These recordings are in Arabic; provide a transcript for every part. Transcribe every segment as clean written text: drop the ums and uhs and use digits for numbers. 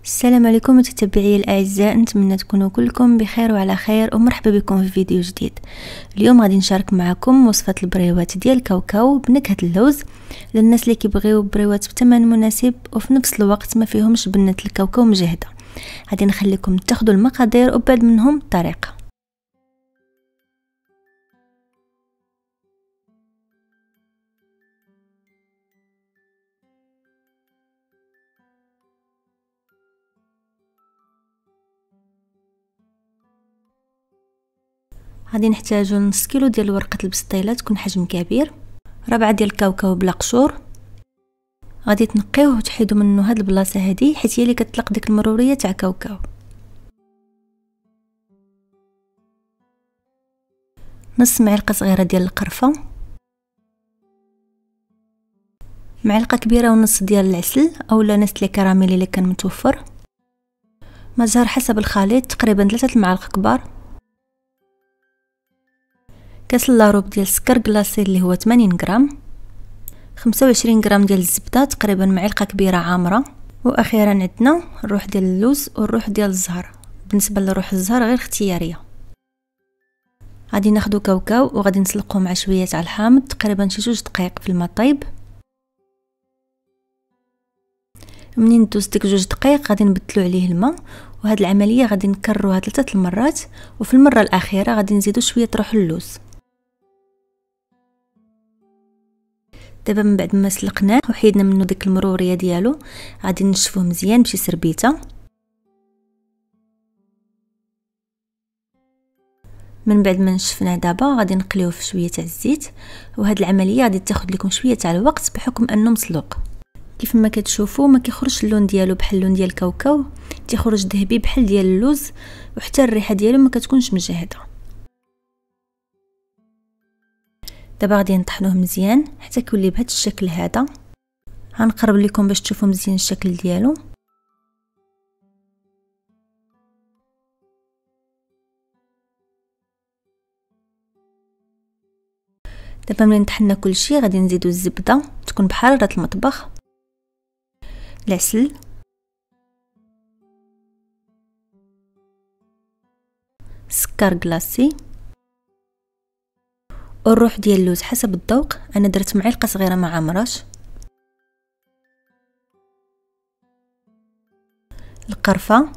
السلام عليكم متتبعي الاعزاء، نتمنى تكونوا كلكم بخير وعلى خير ومرحبا بكم في فيديو جديد. اليوم غادي نشارك معكم وصفه البريوات ديال الكاوكاو بنكهه اللوز للناس اللي كيبغيو بريوات بثمن مناسب وفي نفس الوقت ما فيهمش بنه الكاوكاو مجهده. غادي نخليكم تاخذوا المقادير وبعد منهم الطريقه. غادي نحتاجو نص كيلو ديال ورقه البسطيله تكون حجم كبير، ربعه ديال الكاوكاو بلا قشور. غادي تنقيوه وتحيدوا منه هاد البلاصه هادي حيت هي اللي كتطلق ديك المروريه تاع كاوكاو. نص معلقه صغيره ديال القرفه، معلقه كبيره ونص ديال العسل اولا نستلي كراميل اللي كان متوفر، مزهر حسب الخليط تقريبا 3 معالق كبار، كاس لاروب ديال السكر كلاصي اللي هو 80 غرام، 25 غرام ديال الزبده تقريبا معلقه كبيره عامره، واخيرا عندنا الروح ديال اللوز والروح ديال الزهر. بالنسبه لروح الزهر غير اختياريه. غادي ناخذ كاوكاو وغادي نسلقوه مع شويه تاع الحامض تقريبا شي 2 دقائق في الماء طيب. منين دوز ديك 2 دقائق غادي نبدلو عليه الماء، وهاد العمليه غادي نكرروها 3 المرات، وفي المره الاخيره غادي نزيدو شويه روح اللوز. دابا من بعد ما سلقناه وحيدنا منه ديك المروريه ديالو غادي نشفوه مزيان بشي سربيته. من بعد ما نشفناه دابا غادي نقليوه في شويه تاع الزيت، وهاد العمليه غادي تاخذ لكم شويه تاع الوقت بحكم انه مسلوق. كيف ما كتشوفوا ما كيخرجش اللون ديالو بحال اللون ديال الكاوكاو، تيخرج ذهبي بحال ديال اللوز، وحتى الريحه ديالو ما كتكونش مجهده. دابا غادي نطحنوه مزيان حتى يولي بهذا الشكل هذا. غنقرب لكم باش تشوفوا مزيان الشكل ديالو. دابا ملي طحنا كلشي غادي نزيدو الزبده تكون بحراره المطبخ، العسل، السكر كلاصي، والروح ديال اللوز حسب الذوق. انا درت معلقه صغيره ما عامراش، القرفه،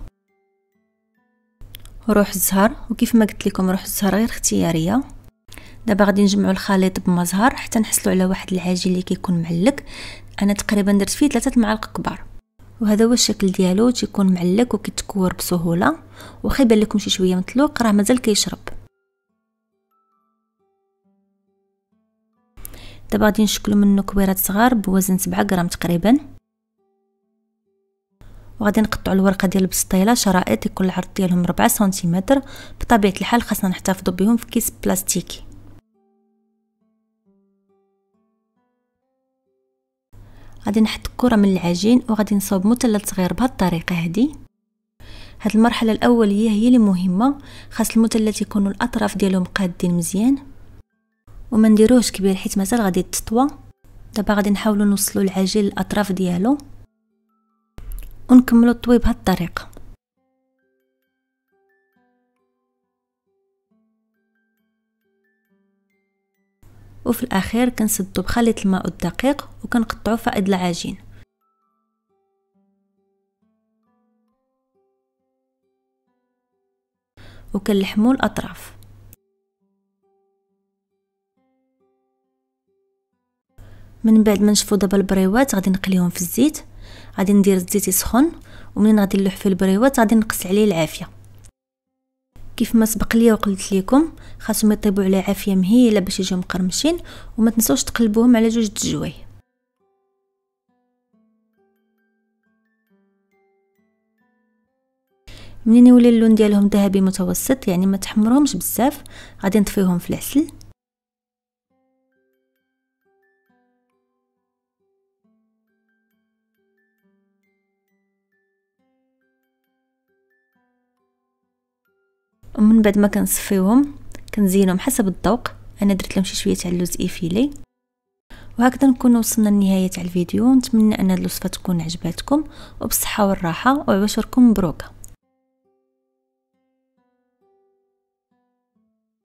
وروح الزهر، وكيف ما قلت لكم روح الزهر غير اختياريه. دابا غادي نجمعوا الخليط بمزهر حتى نحصلوا على واحد العجين اللي كيكون معلق. انا تقريبا درت فيه 3 معالق كبار، وهذا هو الشكل ديالو، تيكون معلق وكيتكور بسهوله، واخا يبان لكم شي شويه مطلوق راه مازال كيشرب. دابا غادي نشكلوا منه كويرات صغار بوزن 7 غرام تقريبا، وغادي نقطعوا الورقه ديال البسطيله شرائط يكون العرض ديالهم 4 سنتيمتر. بطبيعه الحال خاصنا نحتفظوا بهم في كيس بلاستيكي. غادي نحط كره من العجين وغادي نصاوب مثلث صغير بهذه الطريقه هذه. هاد المرحله الاوليه هي اللي مهمه، خاص المثلث يكونوا الاطراف ديالهم قادين مزيان وما نديروهش كبير حيت مازال غادي تطوى. دابا غادي نحاولوا نوصلوا العجين للاطراف ديالو ونكملوا الطوي بهذه الطريقه. وفي الاخير كنسدوا بخليط الماء والدقيق وكنقطعوا فائد العجين. وكنلحموا الاطراف. من بعد ما نشفوا دابا البريوات غادي نقليهم في الزيت. غادي ندير الزيت يسخن، ومنين غادي نلوح في البريوات غادي نقص عليه العافيه. كيف ما سبق ليا وقلت لكم خاصهم يطيبوا على عافيه مهيله باش يجيو مقرمشين، وما تنسوش تقلبوهم على 2 الجوايه. منين يولي اللون ديالهم ذهبي متوسط يعني ما تحمرهمش بزاف غادي نطفيهم في العسل. ومن بعد ما كنصفيوهم كنزينهم حسب الذوق. انا درت لهم شي شويه تاع اللوز ايفيلي، وهكذا نكون وصلنا لنهاية تاع الفيديو. نتمنى ان هذه الوصفه تكون عجباتكم، وبالصحه والراحه، وعباشركم مبروكه.